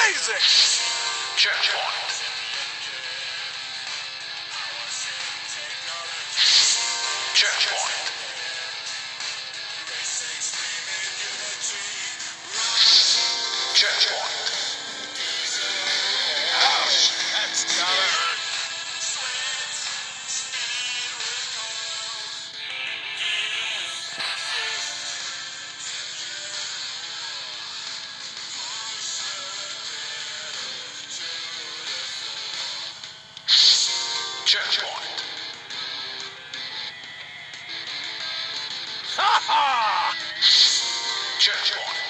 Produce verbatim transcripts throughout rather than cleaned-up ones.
amazing! Checkpoint. Checkpoint. Checkpoint. Ouch! That's gotta hurt. Checkpoint. Ha ha! Checkpoint.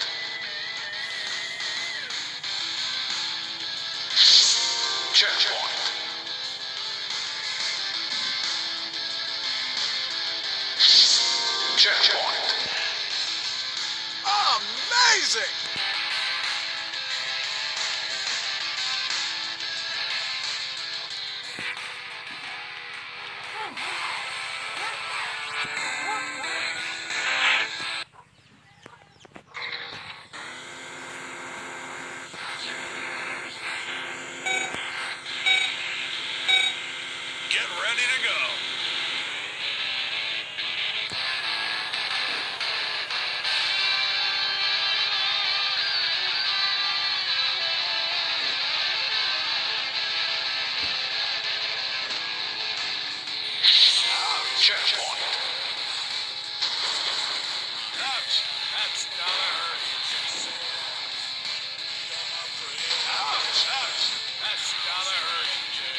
Checkpoint. Checkpoint. Amazing! Get ready to go. Checkpoint. Ouch! That's gotta hurt. Ouch! Ouch! That's gotta hurt.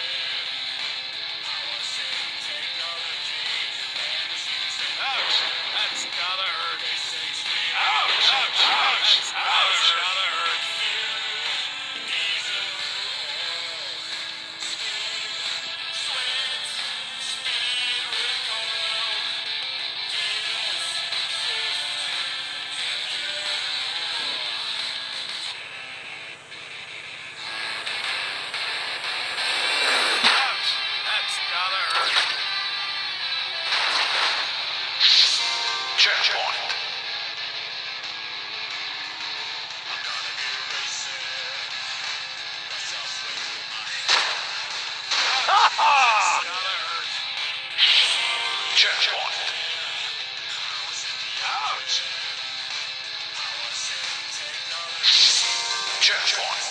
Ouch! That's gotta hurt. Ouch! Ouch! Ouch! Ouch! Gotta hurt. Ouch! That's gotta hurt. Checkpoint. Ha ha! Gotta hurt. Checkpoint. Ouch! Checkpoint.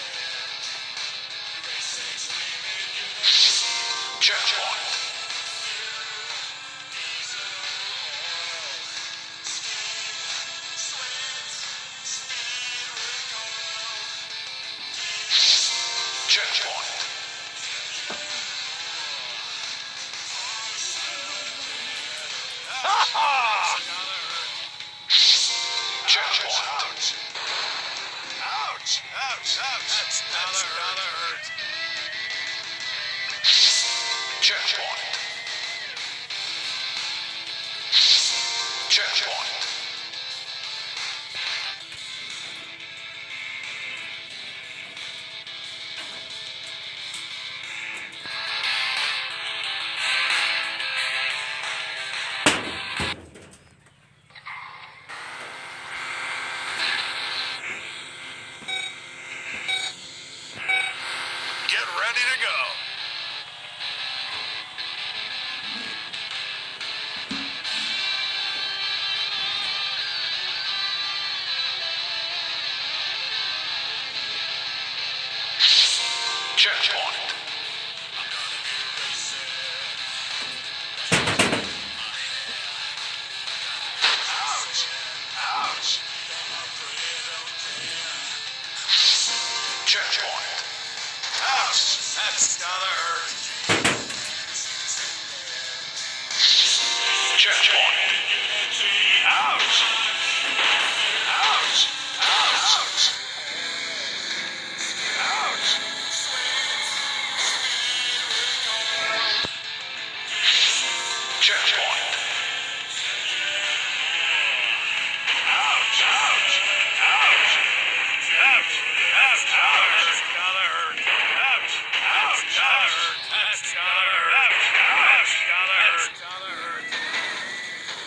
Checkpoint. Checkpoint. Ha ha! Checkpoint. Ouch! Ouch! Ouch! That's gotta hurt. Checkpoint. Checkpoint. Get ready to go. Checkpoint. Ouch! Ouch! Checkpoint. Ouch! That's gotta hurt. Checkpoint. Ouch! Ouch! Ouch! Ouch! Checkpoint. Ouch! Ouch! Ouch! Ouch! Ouch! Ouch! That's gotta hurt. Ouch! Ouch! Ouch! That's gotta hurt. Ouch! Ouch! Gotta hurt. Gotta hurt.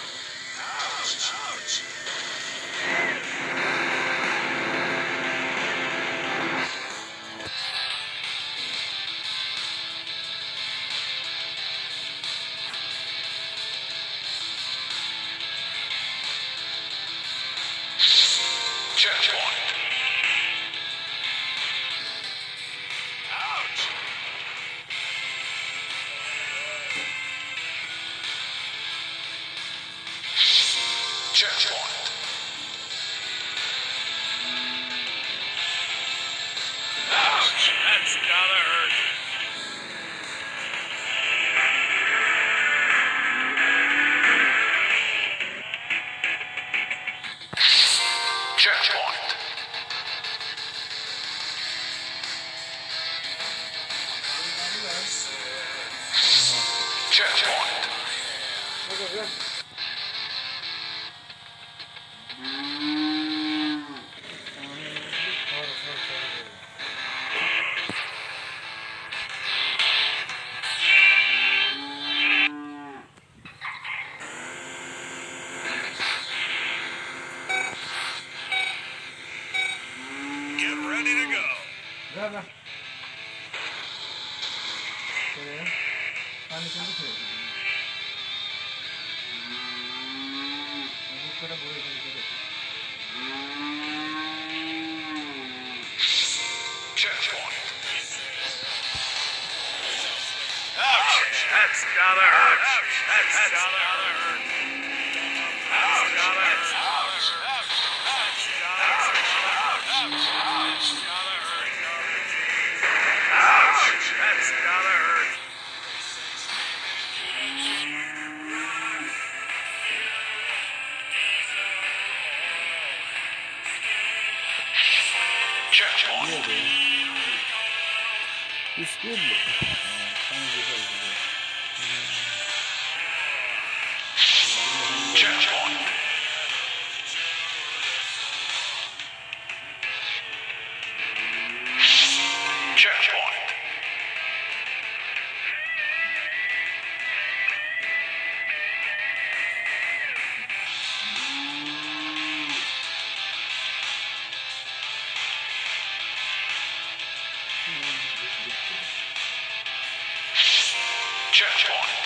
ready to go. যা যা পানি কিন্তু খেয়ে করে বয়ে করে দিতে Catch point. Ouch! That's gotta hurt. That's gotta hurt. Ouch! That's gotta hurt. Ouch! That's gotta hurt. Ouch! That's gotta hurt. Ouch! That's gotta hurt. Catch point. Speed. Catch point. Catch point. Catch point.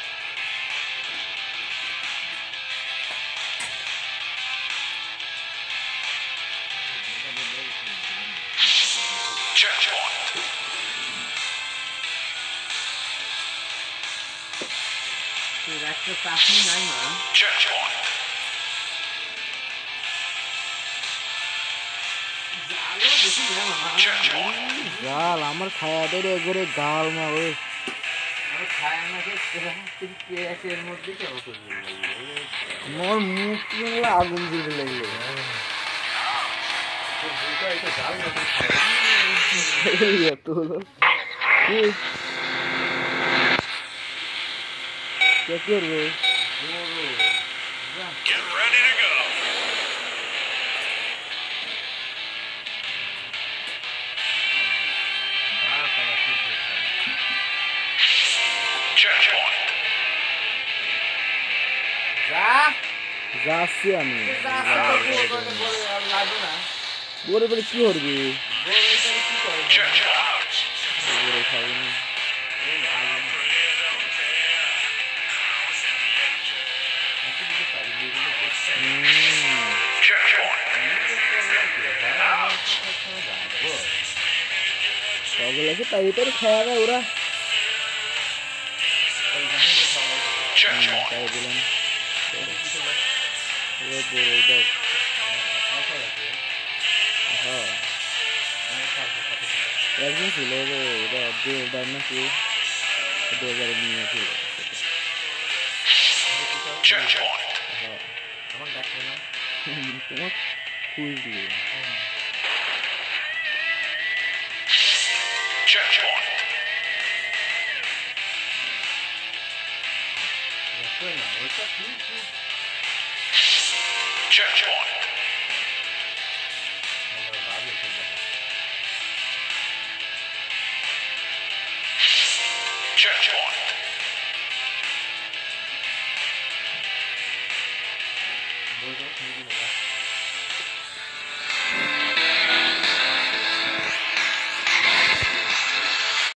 Catch point. That's the fascinating nine, man. Catch point. Catch point. গাল আমার খায়া দেরে করে গাল মারে আমার খায়া না যে পেঁয়াজের মধ্যে কেউ করবে আমার মুখ পুরো আগুন জ্বলে লাগলো এত হলো কে করবে Get ready to go. Catch point. যা যাচ্ছি আমি বলে বলে কি করবি Catch point. বলে খাবি না Catch point. সকল আছে তাই ভিতরে খাওয়া দাওয়া ওরা Catch point. তাই দিলাম ওরা বড় দেখ হ্যাঁ একদিন ছিল ওরা দু হাজার নাকি দু হাজারে নিয়েছিল Catch point. হ্যাঁ তোমার খুঁজলি Catch point. Catch point. Catch point. বলতো